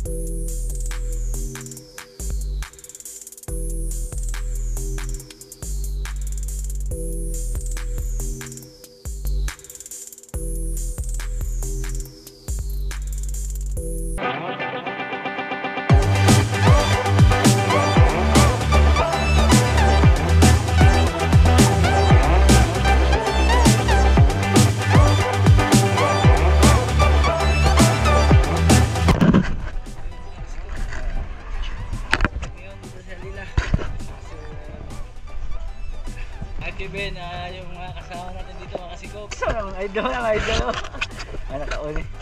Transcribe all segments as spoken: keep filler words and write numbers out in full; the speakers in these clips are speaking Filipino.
Ben, uh, yung mga kasama natin dito mga Sikop. So, mga idol, mga idol. Ano taon eh.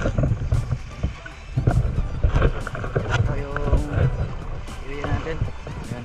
Ito yung area natin. Ayan.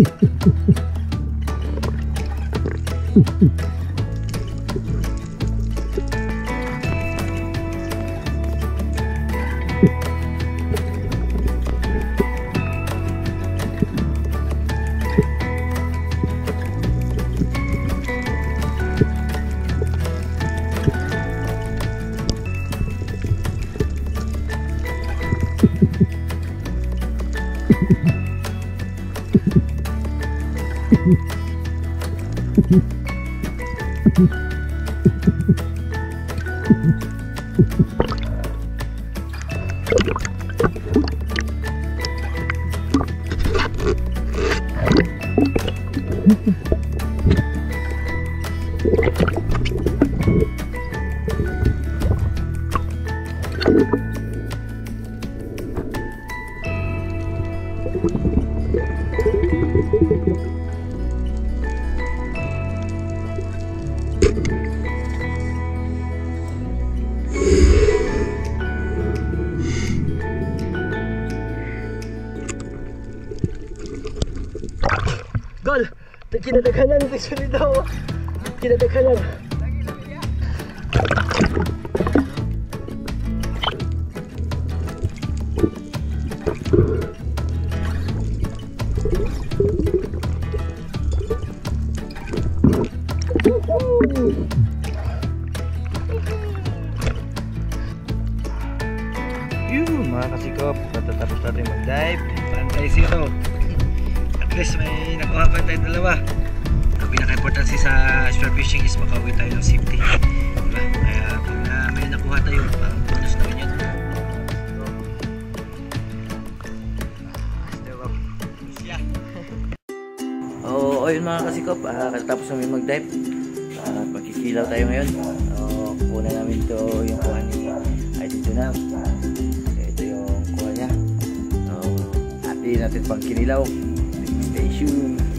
Gol! Kinadaghanan ito sunod daw. Kinadaghanan. Yun mga kasikop, matatapos natin mag-dive. Pantay zero. At least may nakuha pa tayo dalawa. Ang pinaka-importancy sa spearfishing is makauwi tayo ng safety, diba? Kaya pag na may nakuha tayo, parang bonus na rin yun. Oo, oh, yun mga kasikop, uh, katapos namin mag-dive at uh, magkikilaw tayo ngayon. Uh, kuna namin ito yung kuha ni ay dito na. Ito yung kuha niya. So, atin natin pang kinilaw. Stay tuned.